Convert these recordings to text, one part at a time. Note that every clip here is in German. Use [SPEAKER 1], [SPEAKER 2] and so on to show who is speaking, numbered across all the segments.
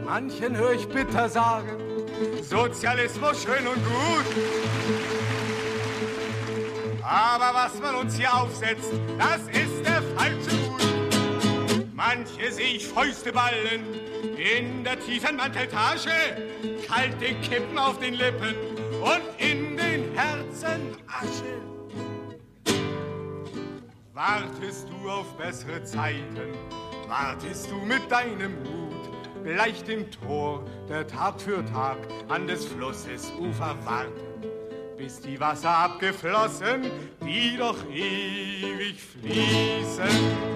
[SPEAKER 1] Manchen höre ich bitter sagen, Sozialismus schön und gut. Aber was man uns hier aufsetzt, das ist der falsche Mut. Manche sehe ich Fäuste ballen in der tiefen Manteltasche, kalte Kippen auf den Lippen und in den Herzen Asche. Wartest du auf bessere Zeiten, wartest du mit deinem Mut, gleich dem Tor, der Tag für Tag an des Flusses Ufer warten, bis die Wasser abgeflossen, die doch ewig fließen.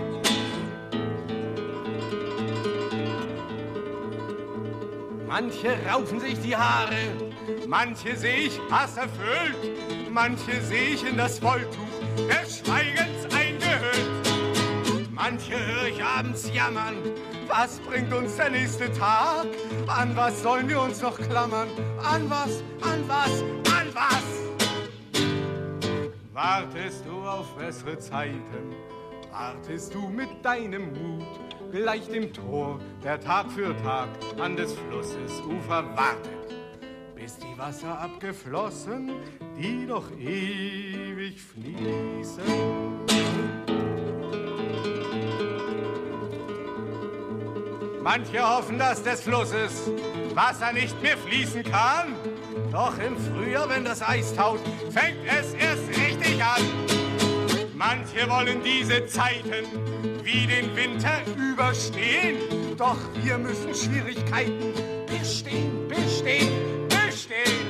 [SPEAKER 1] Manche raufen sich die Haare, manche sehe ich hasserfüllt, manche sehe ich in das Wolltuch des Schweigens eingehüllt. Manche höre ich abends jammern, was bringt uns der nächste Tag? An was sollen wir uns noch klammern? An was, an was, an was? Wartest du auf bessere Zeiten, wartest du mit deinem Mut, gleich dem Tor, der Tag für Tag an des Flusses Ufer wartet, bis die Wasser abgeflossen, die doch ewig fließen. Manche hoffen, dass des Flusses Wasser nicht mehr fließen kann, doch im Frühjahr, wenn das Eis taut, fängt es erst richtig an. Manche wollen diese Zeiten wie den Winter überstehen, doch wir müssen Schwierigkeiten bestehen, bestehen, bestehen.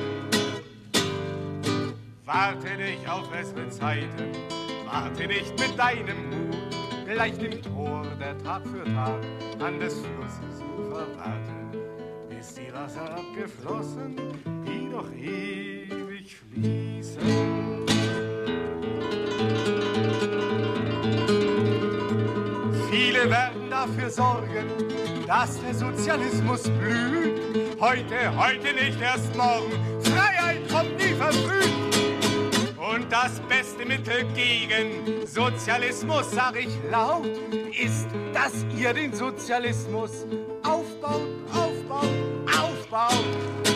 [SPEAKER 1] Warte nicht auf bessere Zeiten, warte nicht mit deinem Mut, gleich dem Tor, der Tag für Tag an des Flusses Ufer wartet, bis die Wasser abgeflossen, die doch ewig fließen. Viele werden dafür sorgen, dass der Sozialismus blüht. Heute nicht, erst morgen. Freiheit kommt nie verfrüht. Und das beste Mittel gegen Sozialismus, sag ich laut, ist, dass ihr den Sozialismus aufbaut, aufbaut, aufbaut.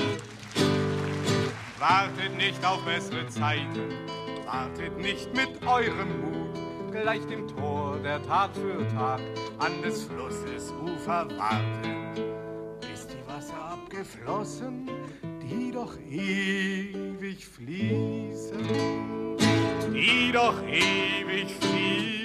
[SPEAKER 1] Wartet nicht auf bessere Zeiten, wartet nicht mit eurem Mut, gleich dem Tor, der Tag für Tag an des Flusses Ufer wartet, bis die Wasser abgeflossen, die doch ewig fließen, die doch ewig fließen.